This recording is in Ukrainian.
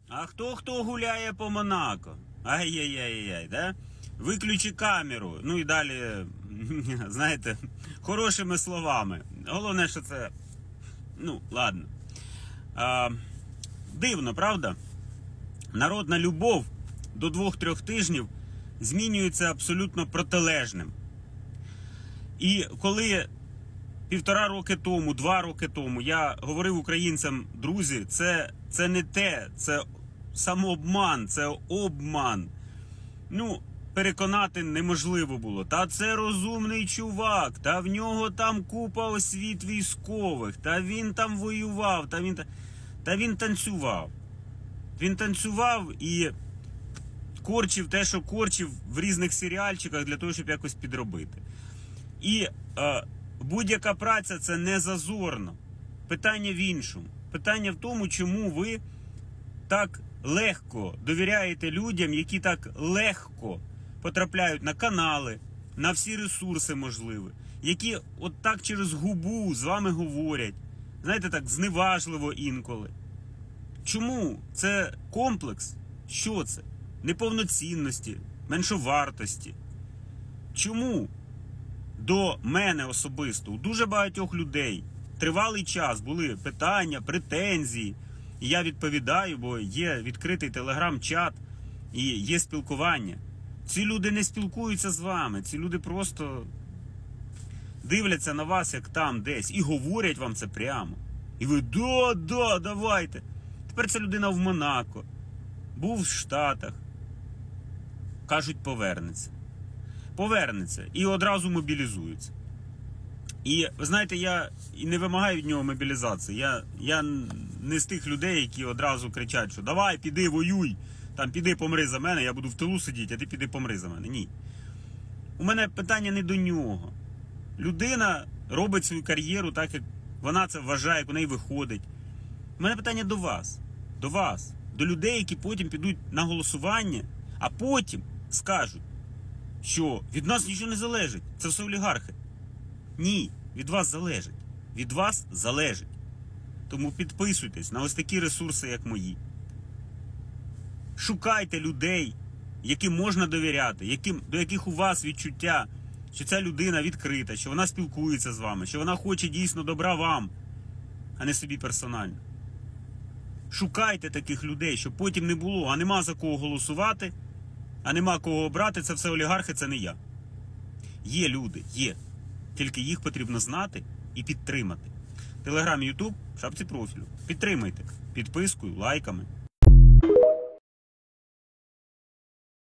А хто гуляє по Монако? Ай-яй-яй-яй, да? Виключи камеру. Ну і далі, знаєте, хорошими словами. Головне, що це... Ну, ладно. Дивно, правда? Народна любов до 2-3 тижнів змінюється абсолютно протилежним. І коли 1,5 роки тому, 2 роки тому я говорив українцям, друзі, це не те, це самообман, це обман. Ну, переконати неможливо було. Та це розумний чувак, та в нього там купа освіт військових, та він там воював, та він танцював. Він танцював і корчив те, що корчив в різних серіальчиках для того, щоб якось підробити. І будь-яка праця – це не зазорно. Питання в іншому. Питання в тому, чому ви так легко довіряєте людям, які так легко потрапляють на канали, на всі ресурси можливі, які от так через губу з вами говорять, знаєте, так зневажливо інколи. Чому? Це комплекс? Що це? Неповноцінності, меншовартості. Чому до мене особисто, у дуже багатьох людей тривалий час були питання, претензії, і я відповідаю, бо є відкритий телеграм-чат і є спілкування. Ці люди не спілкуються з вами, ці люди просто дивляться на вас, як там десь, і говорять вам це прямо. І ви, да, давайте. Тепер ця людина в Монако, був в Штатах, кажуть, повернеться. Повернеться і одразу мобілізується. І, ви знаєте, я і не вимагаю від нього мобілізації. Я не з тих людей, які одразу кричать, що давай, піди, воюй, там, піди, помри за мене, я буду в тилу сидіти, а ти піди, помри за мене. Ні. У мене питання не до нього. Людина робить свою кар'єру так, як вона це вважає, як у неї виходить. У мене питання до вас. До вас. До людей, які потім підуть на голосування, а потім скажуть, що від нас нічого не залежить. Це все олігархи. Ні, від вас залежить. Від вас залежить. Тому підписуйтесь на ось такі ресурси, як мої. Шукайте людей, яким можна довіряти, до яких у вас відчуття, що ця людина відкрита, що вона спілкується з вами, що вона хоче дійсно добра вам, а не собі персонально. Шукайте таких людей, щоб потім не було, а нема за кого голосувати, а нема кого обрати, це все олігархи, це не я. Є люди, є. Тільки їх потрібно знати і підтримати. Телеграм, Ютуб, в шапці профілю. Підтримайте підпискою, лайками.